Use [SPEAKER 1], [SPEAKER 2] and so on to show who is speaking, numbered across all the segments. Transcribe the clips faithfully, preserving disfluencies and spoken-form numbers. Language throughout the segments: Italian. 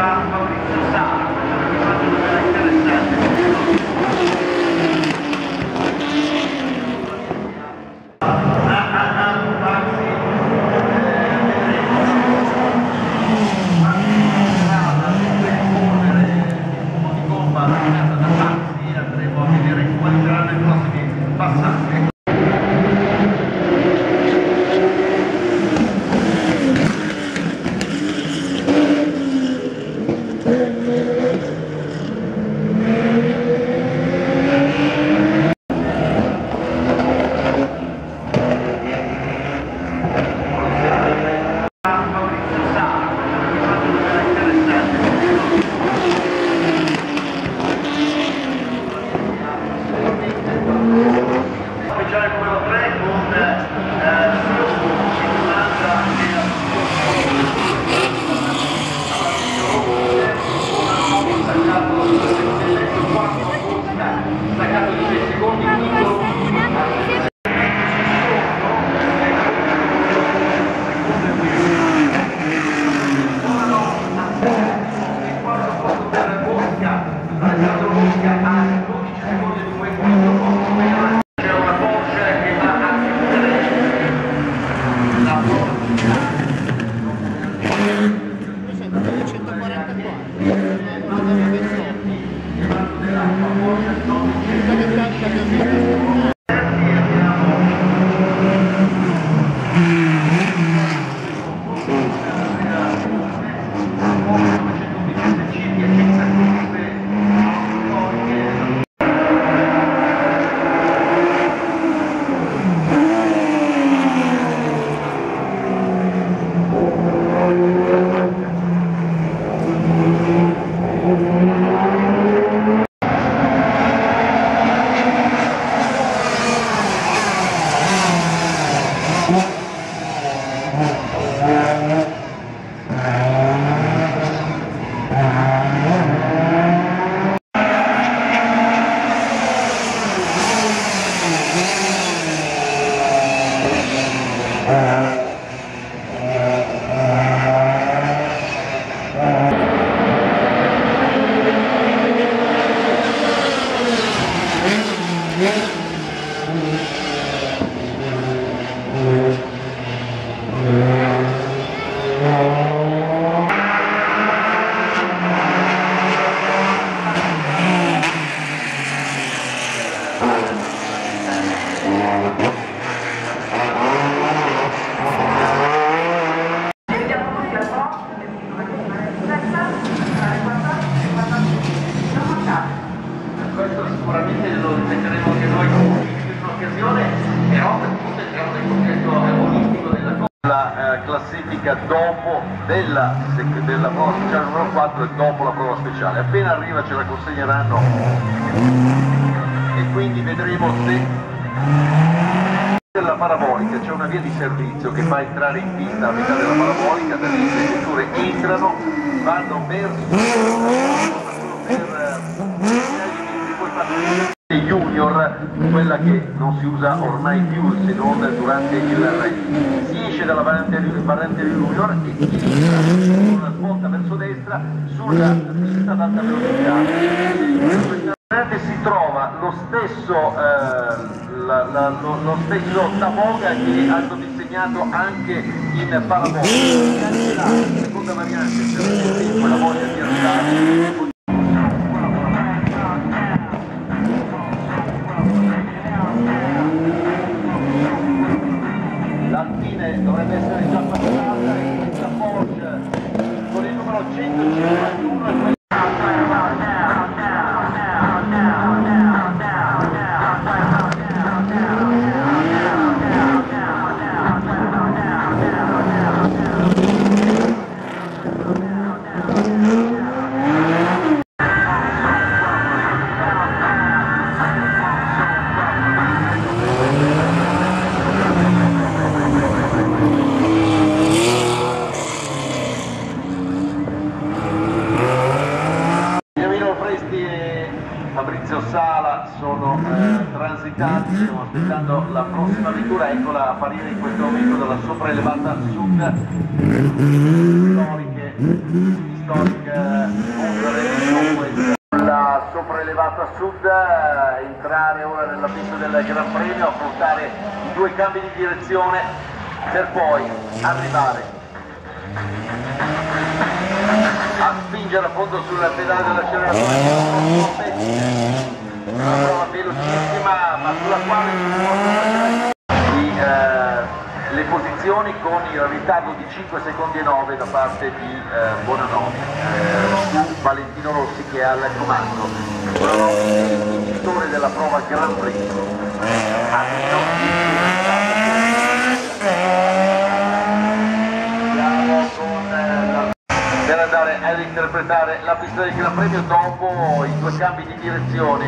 [SPEAKER 1] da Maurizio Sala, interessante. Andremo a vedere quali saranno i prossimi passaggi. Questo sicuramente lo ripeteremo anche noi in un'occasione, però appunto entriamo nel contesto agonistico della cosa. La eh, classifica dopo della, della prova speciale numero quattro e dopo la prova speciale. Appena arriva ce la consegneranno e quindi vedremo se della parabolica c'è una via di servizio che fa entrare in pista a metà della parabolica, delle vetture entrano, vanno verso per eh, junior, quella che non si usa ormai più se non durante il rally. Si esce dalla variante, variante junior e si entra con una svolta verso destra sulla pista ad alta velocità. Si trova lo stesso, eh, la, la, lo, lo stesso Taboga che hanno disegnato anche in parabolica. La seconda variante per quella voglia di andare. L'Alpine dovrebbe essere già passata e questa Porsche con il numero centocinquantuno e Fabrizio Sala sono eh, transitati, stiamo aspettando la prossima vettura, eccola apparire in questo momento dalla sopraelevata sud storiche Historic la sopraelevata sud, entrare ora nella pista del Gran Premio, affrontare i due cambi di direzione per poi arrivare a spingere a fondo sul pedale dell'acceleratore. Una prova velocissima ma sulla quale si può di, eh, le posizioni con il ritardo di cinque secondi e nove da parte di eh, Bonanomi eh, su Valentino Rossi che è al comando. Bonanomi è il vincitore della prova Gran Premio. Per andare ad interpretare la pista del Gran Premio dopo i due cambi di direzione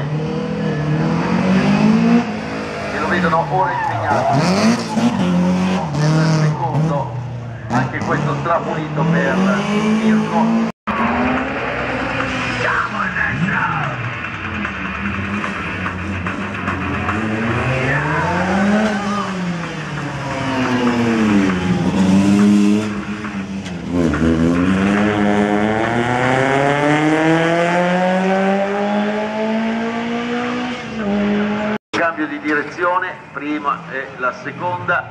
[SPEAKER 1] che lo vedono ora impegnato nel secondo, anche questo strapulito per Mirko. Cambio di direzione, prima e la seconda,